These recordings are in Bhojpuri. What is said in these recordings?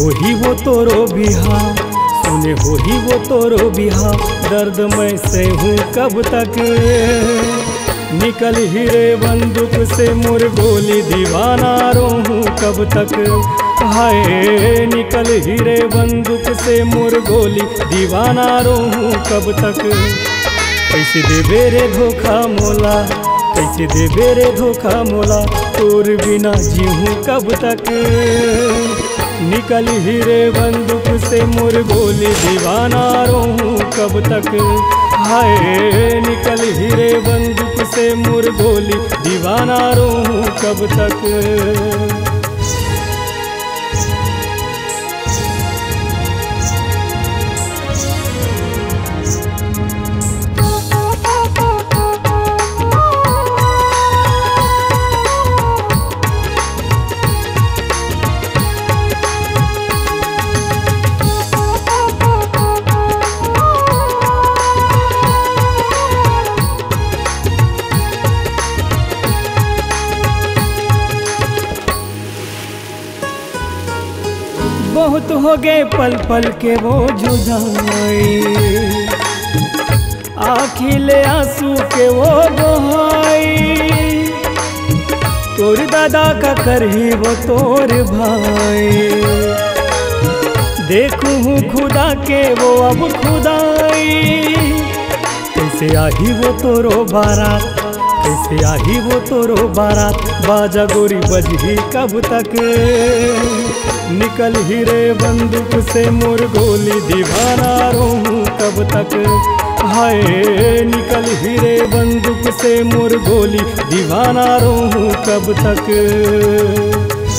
हो ही वो तोरो बिहा, सुने हो ही वो तोरो बिहा, दर्द मैं से हूँ कब तक। निकल ही रे बंदूक से मोर गोली, दीवाना रहूं कब तक। हाय निकल ही रे बंदूक से मोर गोली, दीवाना रहूं कब तक। कैसे देबे रे धोखा मोला, कैसे देबे रे धोखा मोला, तोर बिना जीऊँ कब तक। निकल ही रे बंदूक से मोर गोली, दीवाना रहूं कब तक। हाय निकल ही रे बंदूक से मोर गोली, दीवाना रहूं कब तक। बहुत हो गए पल पल के वो जुदाई, आखिले आंसू के वो बहाई। तोर दादा का करही वो तोर भाई, देखूं खुदा के वो अब खुदाई। कैसे आही वो तोरो बारात, कैसे आही वो तोरो बारात, बाजा गोरी बजही कब तक। निकल ही रे बंदूक से मोर गोली, दीवाना रहूं कब तक। हाय निकल ही रे बंदूक से मोर गोली, दीवाना रहूं कब तक।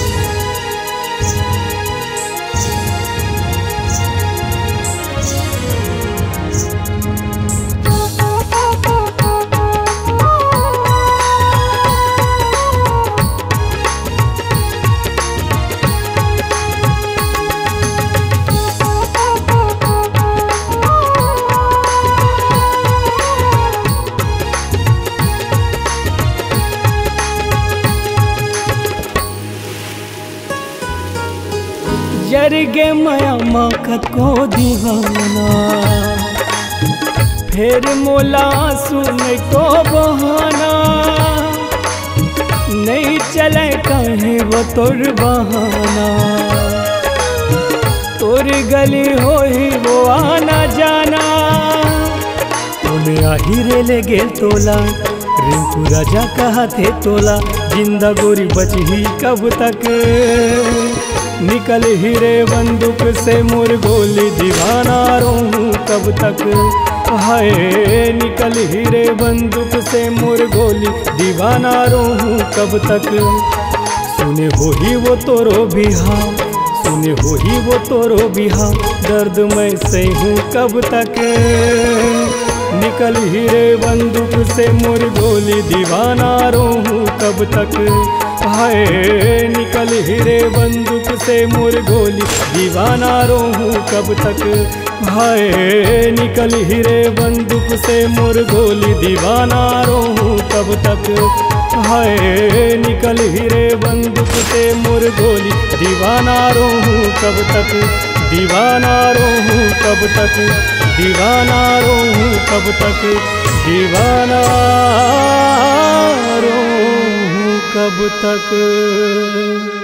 जर गे माया माखत को दीवाना, फिर मोला सुने को बहाना। नहीं चले कहे वो तोर बहाना, तोर गली हो ही वो आना जाना। उन्हें आही रे ले गेल तोला, रिंकू राजा कहा थे तोला, जिंदा गोरी बची कब तक। निकल ही रे बंदूक से मोर गोली, दीवाना रहूं कब तक। हाय निकल ही रे बंदूक से मोर गोली, दीवाना रहूं कब तक। सुने हो ही वो तोरो बिहा, सुने हो ही वो तोरो बिहा, दर्द मैं से हूँ कब तक। निकल ही रे बंदूक से मोर गोली, दीवाना रहूं कब तक। हाय निकल ही रे बंदूक से मोर गोली, दीवाना रहूं कब तक। हाय निकल ही रे बंदूक से मोर गोली, दीवाना रहूं कब तक। हाय निकल ही रे बंदूक से मोर गोली, दीवाना रहूं कब तक। दीवाना रहूं कब तक, दीवाना रहूं कब तक, दीवाना रहूं कब तक।